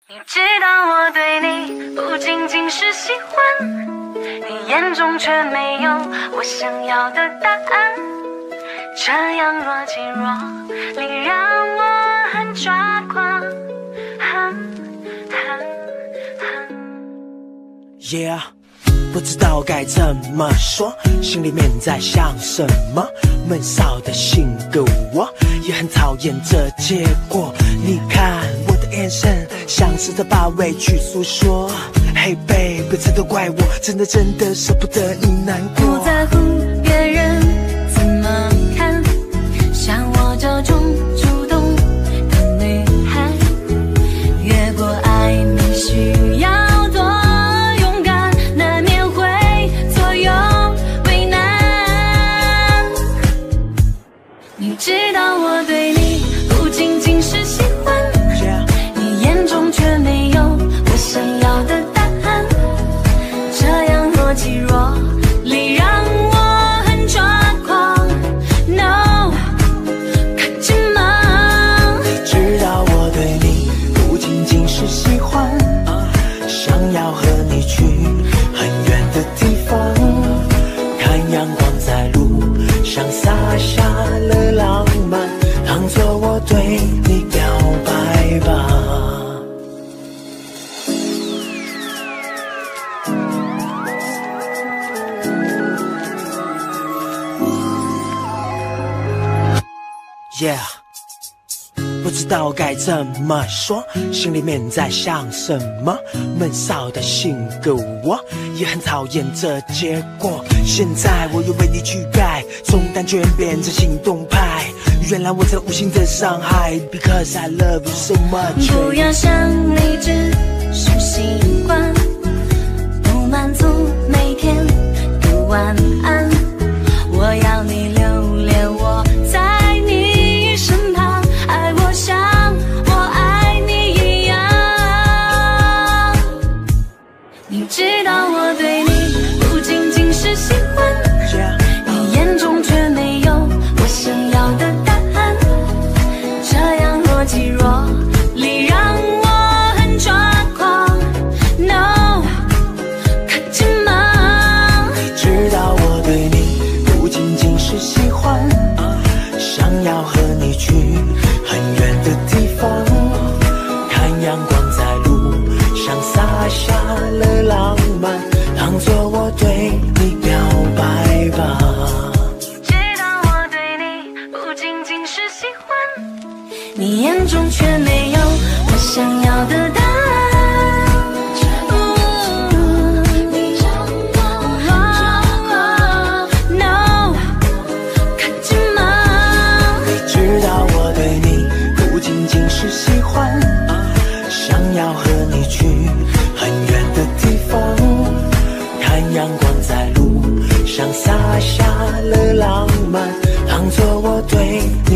你知道我对你不仅仅是喜欢，你眼中却没有我想要的答案。这样若即若离让我很抓狂。 Yeah， 不知道该怎么说，心里面在想什么。闷骚的性格，我也很讨厌这结果。你看我的眼神，像是在把委屈诉说。Hey baby， 这都怪我，真的舍不得你难过。 不在乎别人怎么看，像我这种主动的女孩，越过爱你需要多勇敢，难免会左右为难。你知道我对你不仅仅是喜欢，你眼中却没有我想要的答案。这样若即若离让我很抓狂。No， 可紧吗？ 你知道我对你不仅仅是喜欢，想要和你去很远的地方，看阳光在路上洒下了浪漫，当作我对你表白吧。Yeah， 不知道该怎么说，心里面在想什么。闷骚的性格，我也很讨厌这结果。现在我又为你去改，从单纯变成行动派。原来我曾无心的伤害 ，Because I love you so much。 不要想你只是习惯，不满足每天的晚安。我要你留恋我在你身旁，爱我像我爱你一样。你知道我对你不仅仅是喜欢，你眼中却没有我想要的答案。这样若即若离让我很抓狂。No， 可紧吗？ 你知道我对你不仅仅是喜欢，想要和你去很远的地方，看阳光在路上洒下了浪漫，当作我对你表白吧。 知道我对你不仅仅是喜欢，你眼中却没有我想要的答案。No， 可紧吗？ 你知道我对你不仅仅是喜欢，想要和你去很远的地方，看阳光在路上洒下了浪漫，当作我对